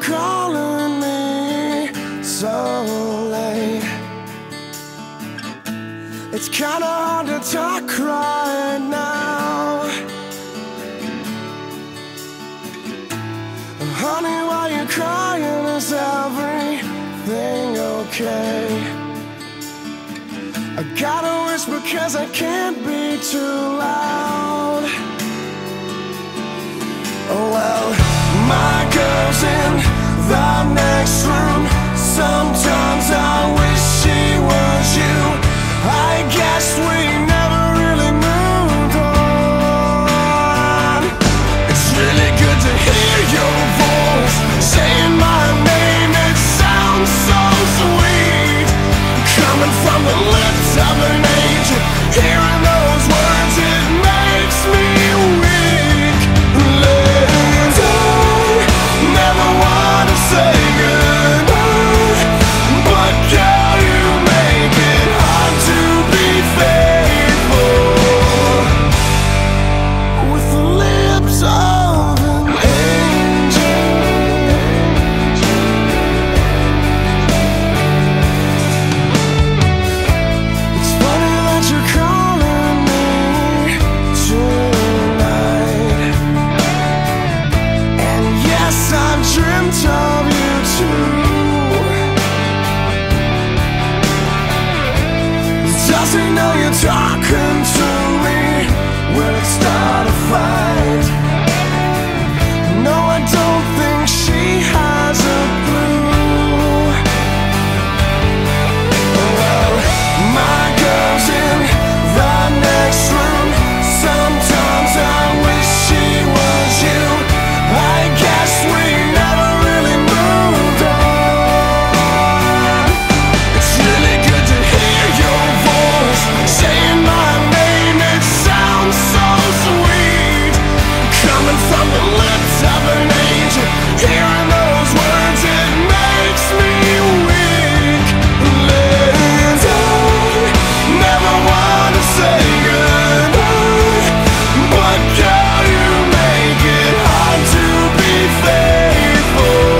calling me so late? It's kinda hard to talk right now. Honey, why you crying? Is everything okay? I gotta whisper 'cause I can't be too loud. Oh well, my girl's in the next room. Sometimes I wish she was you. I guess we never really moved on. It's really good to hear your voice saying my name. It sounds so sweet, coming from the lips of an angel. Hearing those words, it makes me weak. I never want to say goodbye, but girl, you make it hard to be faithful with the lips of an angel. It's funny that you're calling me tonight, and yes, I've dreamt of you too. Does he know you're talking to me? Will it start a fight? No, I don't think she has a clue. Well, my girl's in the next room. Sometimes I wish she was you. I guess we never really moved on. It's really good to hear your voice saying my name. It sounds so sweet, coming from the lips of an angel. Hearing those words, it makes me weak. I never want to say goodbye, but girl, you make it hard to be faithful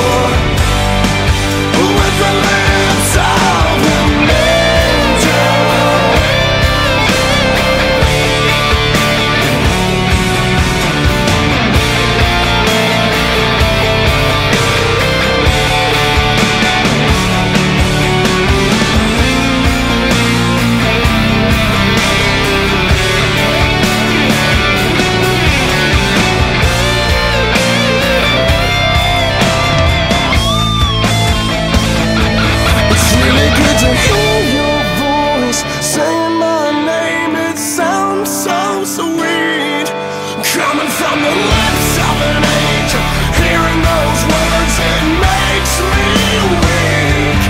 with the lips of an angel. It's really good to hear your voice saying my name. It sounds so sweet, coming from the lips of an angel. Hearing those words, it makes me weak.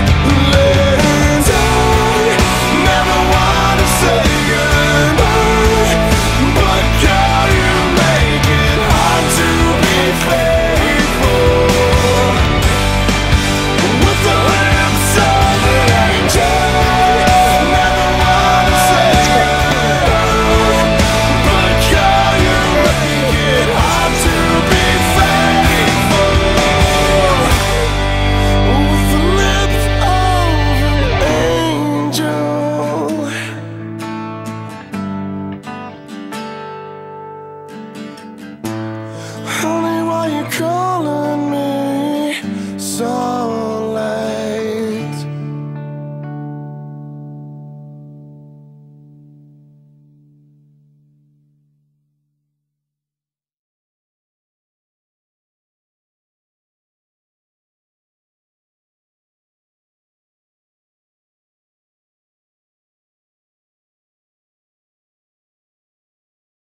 I never want to say goodbye, but girl, you make it hard to be faithful with the lips of an angel. Never want to say goodbye, but girl, you make it hard to be faithful with the lips of an angel. Honey, why you calling me so